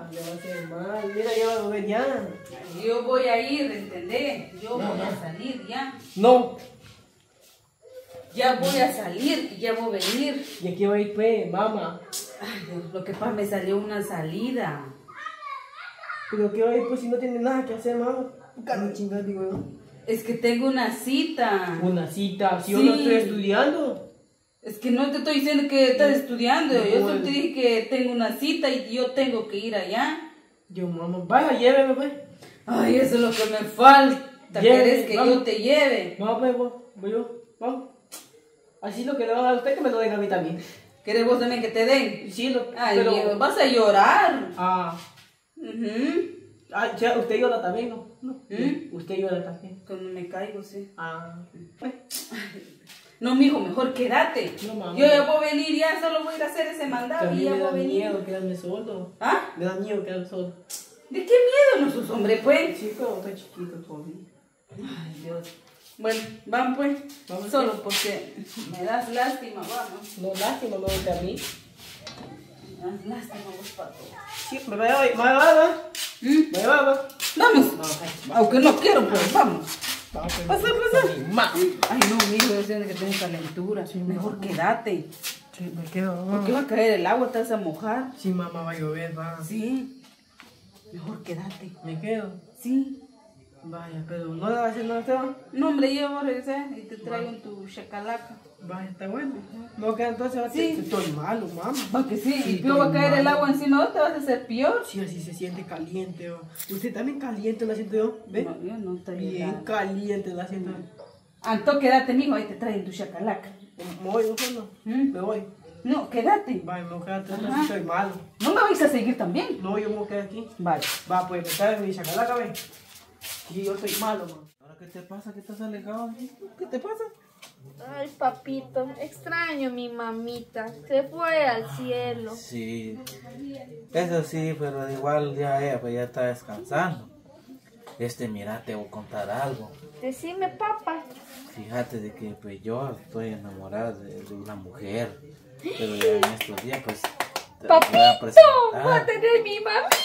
le va a hacer mal. Mira, ya va a volver ya. Yo voy a ir, ¿entendés? Yo voy a salir ya. No. Ya voy a salir y ya voy a venir. ¿Y aquí va a ir, pues, mamá? Ay, Dios, lo que pasa, me salió una salida. Pero ¿qué va a ir, pues, si no tiene nada que hacer, mamá? Carne chingada, digo yo. Es que tengo una cita. Una cita, si yo Sí. no estoy estudiando. Es que no te estoy diciendo que estás estudiando. Yo Bueno. solo te dije que tengo una cita y yo tengo que ir allá. Yo, mamá, vaya, lléveme, pues. Ay, eso es lo que me falta. Lléveme, ¿Querés que vamos. yo te lleve? Vamos, pues, voy yo, vamos. Así lo que le van a dar a usted, que me lo den a mí también. ¿Querés vos también que te den? Sí, Ay, pero... viejo, vas a llorar. Ah, ya, usted llora también, ¿no? No. Usted llora también. Cuando me caigo, sí. Pues. No, mijo, mejor quédate. No, mamá. Yo ya voy a venir, ya solo voy a ir a hacer ese mandado y También ya me voy da a venir. miedo quedarme solo. ¿Ah? Me da miedo quedarme solo. ¿De qué miedo no sos hombre, pues? Sí, pero estoy chiquito todavía. Ay, Dios. Bueno, van pues. Vamos, Solo pues. porque me das lástima, vamos. No, lástima, no de a mí. Me das lástima vos, pato. Sí, me va a llevar, me lleva. Vamos. No, Aunque no quiero, pero vamos. vamos. Pasa. Ay, no, mijo, yo sé que tengo calentura. Sí, Mejor mamá. quédate. Sí, me quedo. Porque va a caer el agua, te vas a mojar. Sí, mamá, va a llover, va. Sí. Mejor quédate. Me quedo. Sí. Vaya, pero no le va a hacer nada a usted, ¿va? No, hombre, yo voy a regresar y te traigo en tu chacalaca. Vaya, está bueno. No, que entonces va a Sí. estoy malo, mamá. Va que sí, Sí, y peor va a caer estoy el malo. agua encima, ¿no te vas a hacer peor? Sí, así se siente caliente, ¿va? Usted también caliente la siento yo, ¿ve? No, yo no estoy Bien helada. caliente la siento. Anto, quédate, mijo, ahí te traigo en tu chacalaca. Me voy, no, me voy. No, quédate. Vaya, me voy a quedar atrás, Ajá. estoy malo. No me vais a seguir también. No, yo me voy a quedar aquí. Vale. Va, pues, me trae mi chacalaca, ve. Sí, yo estoy malo, man. ¿Ahora qué te pasa? ¿Qué estás alejado? ¿Qué te pasa? Ay, papito, extraño a mi mamita. Se fue al cielo. Sí, eso sí, pero igual ya ella pues ya está descansando. Mira, te voy a contar algo. Decime, papá. Fíjate de que pues yo estoy enamorada de una mujer, pero ya en estos días pues te la voy a Papito, voy a presentar. tener mi mamita.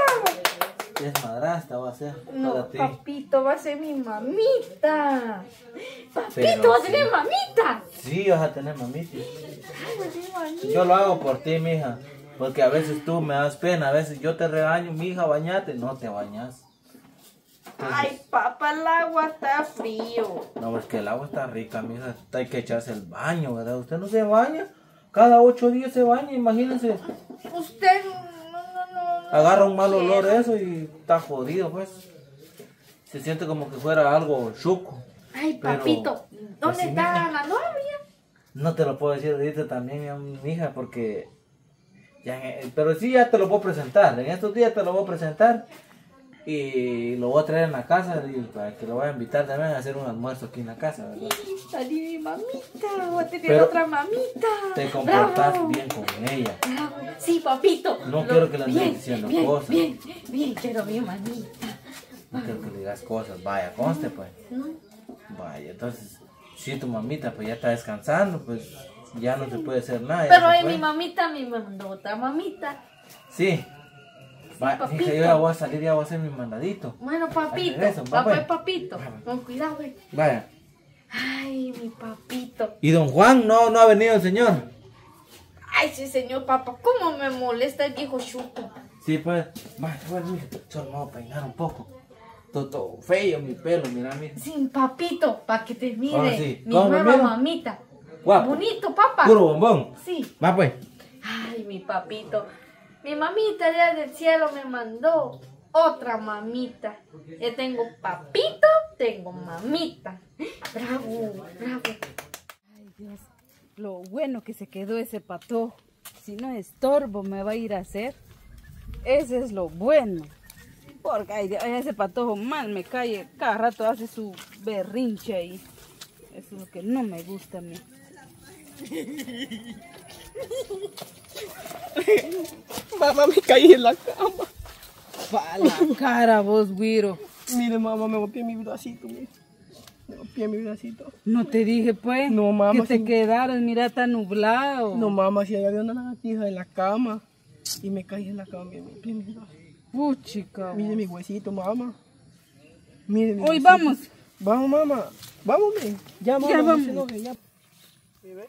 Es madrastra va a ser No, para ti. papito, va a ser mi mamita. Papito, Pero va a sí. tener mamita. Sí, vas a tener mamita. Ay, va a tener mamita. Yo lo hago por ti, mija, porque a veces tú me das pena, a veces yo te regaño, mija, bañate, no te bañas. Ay, papá, el agua está frío. No, es que el agua está rica, mija. Hay que echarse el baño, ¿verdad? Usted no se baña. Cada 8 días se baña, imagínense. Usted no. Agarra un mal quiero. olor eso y está jodido, pues. Se siente como que fuera algo chuco. Ay, Pero, papito, ¿dónde así está mismo. la novia? No te lo puedo decir ahorita también, mi hija, porque... pero sí, ya te lo voy a presentar. En estos días te lo voy a presentar. Y lo voy a traer en la casa y para que lo voy a invitar también a hacer un almuerzo aquí en la casa, ¿verdad? Salí mi mamita, voy a tener Pero otra mamita. Te comportas Bravo. bien con ella. Bravo. Sí, papito. No quiero que le andes bien, diciendo bien, cosas. Bien, quiero mi mamita. No quiero que le digas cosas. Vaya, conste pues. ¿No? Vaya, entonces, si tu mamita pues ya está descansando, pues ya no se puede hacer nada. ya Pero se hoy fue. mi mamita me mandó otra mamita. Sí. Va, papito. hija, yo ya voy a salir, ya voy a hacer mi mandadito. Bueno, papito. Ay, regreso, Va pues. pues, papito. Vamos. Con cuidado, güey. Vaya. Ay, mi papito. ¿Y don Juan no ha venido el señor? Ay, sí, señor papá. ¿Cómo me molesta el viejo chuto? Sí, pues. Vaya, bueno, mija, solo me voy a peinar un poco. Todo feo mi pelo, mira, mira. Sí, papito, para que te mire. Ahora sí. Mi ¿Cómo me nueva miro? mamita. Guapo. Bonito, papá. Puro bombón. Sí. Va pues. Ay, mi papito. Mi mamita allá del cielo me mandó otra mamita. Ya tengo papito, tengo mamita. Bravo, bravo. Ay, Dios. Lo bueno que se quedó ese patojo. Si no estorbo, me va a ir a hacer. Ese es lo bueno. Porque ay, ese patojo mal me cae. Cada rato hace su berrinche ahí. Eso es lo que no me gusta a mí. Mamá, me caí en la cama. Pa' la cara vos, güiro. Mire, mamá, me golpeé mi bracito, mire. Me golpeé mi bracito. No te dije, pues, No, mamá, que te sí. quedaras, mira, está nublado. No, mamá, si había una lagartija en la cama. y me caí en la cama. Mire, Puchica. mire mi huesito, mamá. Mire mi Hoy huesito. vamos. Vamos, mamá. Vamos, ve. Ya, mamá. Ya no vamos. se enoje, ya. Ve.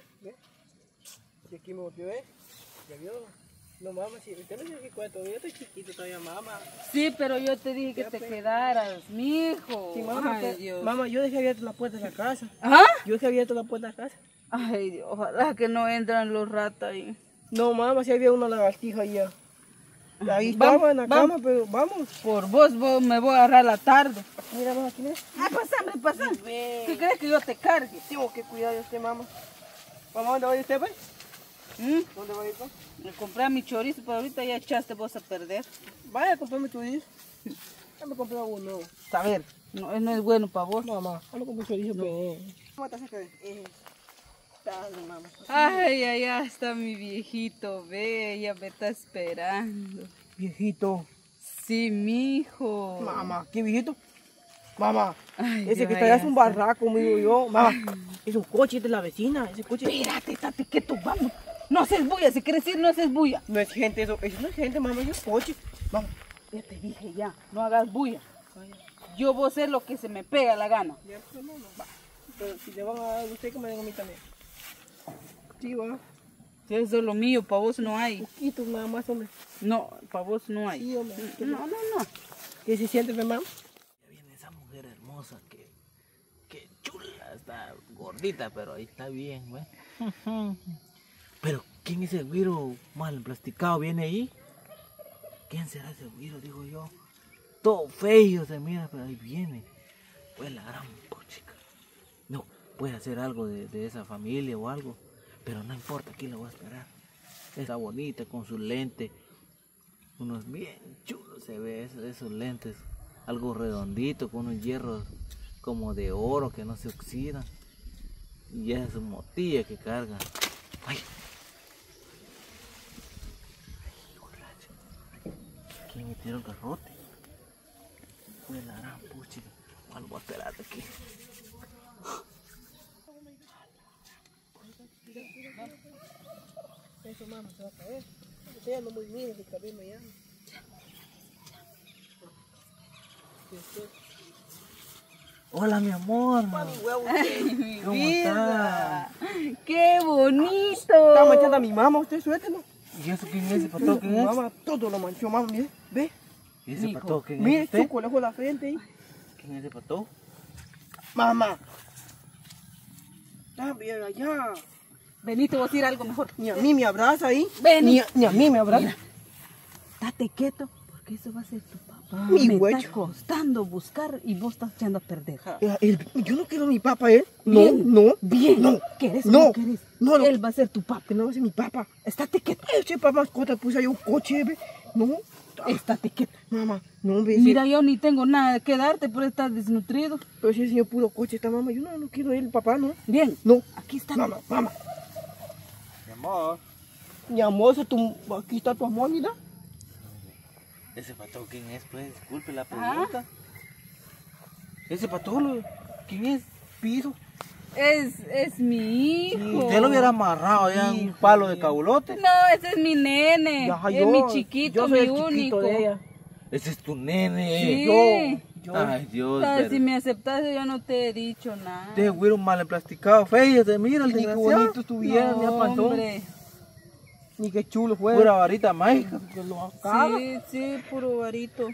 Si aquí me volvió, ¿eh? ¿Ya vio? No, mamá, si usted no se dio cuenta, yo estoy chiquito todavía, mamá. Sí, pero yo te dije que te quedaras, mijo. Sí, mamá, Ay, Dios. mamá, yo dejé abierta la puerta de la casa. ¿Ah? Yo dejé abierta la puerta de la casa. Ay, Dios, ojalá que no entran los ratas ahí. No, mamá, si había una lagartija allá. Ahí Vamos, estaba en la vamos. cama, pero vamos. Por vos me voy a agarrar la tarde. Mira, mamá, ¿quién es? Ah, pasa. ¿Qué crees que yo te cargue? Tengo que cuidar de usted, mamá. Mamá, ¿dónde va a ir usted, pues? ¿Mm? ¿Dónde va a ir, pues? Me compré mi chorizo, pero ahorita ya echaste vos a perder. Vaya, comprame chorizo. Ya me compré uno nuevo. A ver, no es bueno para vos. Mamá, ya me compré chorizo, pues. ¿Cómo te hace que Dale, mamá. Ay, allá está mi viejito, ve, ella me está esperando. Viejito. Sí, mijo. Mamá, ¿qué viejito? Mamá, Ay, ese Dios, que está allá allá es un está. barraco, me digo yo. Mamá, es un coche de la vecina. Ese coche Espérate, estate quieto, vamos. No haces bulla, si quieres ir, no haces bulla. no es gente, eso no es gente, mamá, es un coche. Mamá, Ya te dije ya, no hagas bulla. Yo voy a hacer lo que se me pega la gana. ya, pues, no, va. Pero si le van a dar a usted, que me den a mí también. Sí, va. Si eso es lo mío, para vos no hay. Poquito nada más, hombre. No, para vos no hay. Sí, hombre. No. ¿Qué se siente, mamá? Ya viene esa mujer hermosa que chula, está gordita, pero ahí está bien, güey. Pero, ¿quién es el güiro mal plasticado? ¿Viene ahí? ¿Quién será ese güiro? Digo yo. Todo feo se mira, pero ahí viene. Pues la gran puchica. No, puede hacer algo de esa familia o algo. Pero no importa, aquí la voy a esperar. Está bonita con sus lentes. Unos bien chulos se ve esos lentes. Algo redondito con unos hierros como de oro que no se oxidan. Y esa es su motilla que carga. ¡Ay! ¡Ay, borracho! ¿Quién me tiró el garrote? Fue la gran puchica. Bueno, voy a esperar aquí. Eso, mamá, se va a caer. Usted anda muy bien, el cabello ya. Hola, mi amor. Mami, huevo. ¿Cómo Vida. estás? ¡Qué bonito! Está manchando a mi mamá, usted suéltelo. ¿Y eso quién es? ¿Ese pato quién Mi es? mamá todo lo manchó, mamá, mire. Ve. ¿Y ese Mijo, pato quién es? Mire, usted? su conejo en la frente ahí. ¿Quién es ese pato? Mamá. Está bien allá. Vení, te voy a decir algo mejor. Ni a mí me abraza ahí. Ven. Ni a mí me abraza. Date quieto, porque eso va a ser tu papá. Mi Me huecho. está costando buscar y vos estás echando a perder. Yo no quiero a mi papá, él. No, Bien, no. Bien. No. ¿Querés o No. no querés? No, no. Él va a ser tu papá. Que no va a ser mi papá. Estate quieto. Ese papá, ¿cuántas puse ahí un coche, ve? No. Estate quieto. Mamá, no, ve. Mira, yo ni tengo nada que darte, pero estás desnutrido. Pero si el señor puro coche está, mamá. Yo no quiero a él, papá, no. Bien. No. Aquí está. Mamá. Mi amor. Mi amor, aquí está tu amor, mira. ¿Ese pato quién es? Pues disculpe la pregunta. ¿Ese pato quién es? Piso. Es mi hijo. Usted lo hubiera amarrado ya en un palo de cabulote. No, ese es mi nene. Ya, es yo- mi chiquito, yo soy mi el chiquito único. de ella. Ese es tu nene. Sí. Yo. Ay, Dios. Ay, pero si me aceptaste, yo no te he dicho nada. Este güiro mal emplasticado, feo, te mira el Ni qué desgraciado. bonito estuviera, No, ni a panzón. hombre. Ni qué chulo fue. Pura varita mágica. Que lo acaba. Sí, puro varito.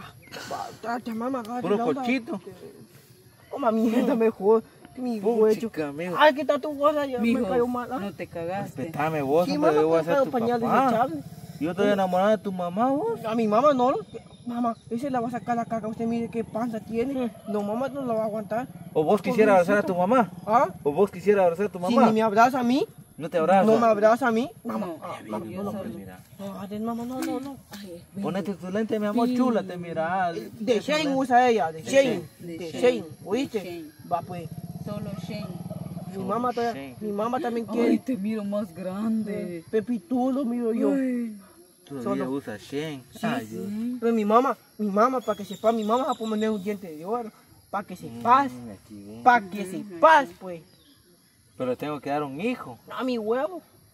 Mamá, agarra Puro la onda. cochito. Oh, mami, esta mejor. Mi huecho. Puchica, amigo. Ay, ¿qué está tu cosa? Ya Mijo, me cayó mal. ¿ah? no te cagaste. Respetame vos, Sí, hombre, mamá, yo voy a me ser cayó tu pañal papá. desechable. Yo estoy enamorado de tu mamá, vos. A mi mamá no. Mamá, ese la va a sacar la caca. Usted mire qué panza tiene. No, mamá no la va a aguantar. ¿O vos quisieras abrazar a tu mamá? ¿Ah? ¿O vos quisieras abrazar a tu Si mamá? ni me abraza a mí, No te abrazo. no me abraza a mí. Mamá, No, mamá, yo no, solo- Mira. no, mamá, no. Ponete tu lente, mi amor, chula, te mira. De Shane usa ella, de Shane. De De Shane. Shane, ¿oíste? Shane. Va pues. Solo Shane. Shane. Mi mamá también Ay, quiere. te miro más grande. Pepitudo miro yo. Ay, Todavía Solo. usa Shen. Ay, Dios. Pero mi mamá, para que sepa, mi mamá va a poner un diente de oro. Para que sepas, Aquí, ven. para que sepas, pues. Pero tengo que dar un hijo. A mi huevo.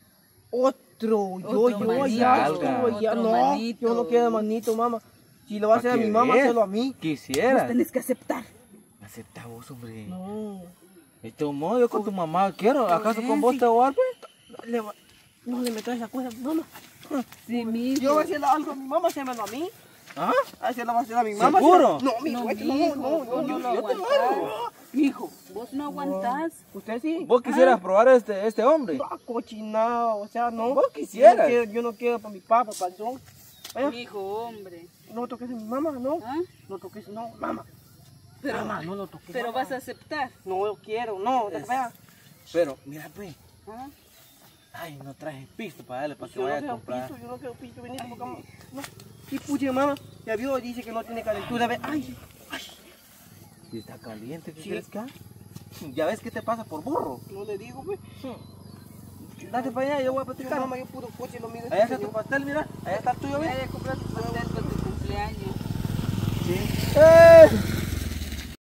Otro, Otro manito, ya, otro ya, no, manito. yo no quiero manito, mamá. Si lo va a hacer a ¿Pa' mi qué mamá, ves? hazlo a mí. Vos Quisiera. tenés que aceptar. Acepta vos, hombre. No, De todo modo, yo con tu mamá quiero. ¿Acaso con vos te voy a dar, pues? no le metas esa cosa, mamá. Sí, mijo. Yo voy a hacerle algo a mi mamá, hacérmelo a mí. ¿Ah? Así lo va a hacer a mi mamá. ¿Seguro? No, mi No, hijo, mijo, no, vos no lo yo te aguantás. hago. Hijo, Vos no aguantás. usted sí. ¿Vos quisieras probar este hombre? No, cochinado, o sea, no. Vos quisieras. Yo no quiero para mi papá, panzón. Vaya, Hijo, hombre. no toques a mi mamá, no. ¿Ah? No toques, no, mamá. Pero, Mamá, no lo toques. pero mamá. vas a aceptar. No lo quiero, no, vea. Pero, mira, pues. ¿Ah? Ay, no traje pisto para darle, para que Yo no vaya a quiero comprar. pito, yo no quiero pito, venite por acá. No. Y puche, mamá, ya vio, dice que no tiene calentura, ve. Ay, Y está caliente, ¿qué Sí. quieres que haga? Ya ves qué te pasa por burro. no le digo, pues. Date para allá, yo voy a platicar. Mamá, yo puro coche lo miro. Allá está tu pastel, mira. Allá está el tuyo, Voy ve. a comprar tu pastel para tu cumpleaños. Sí.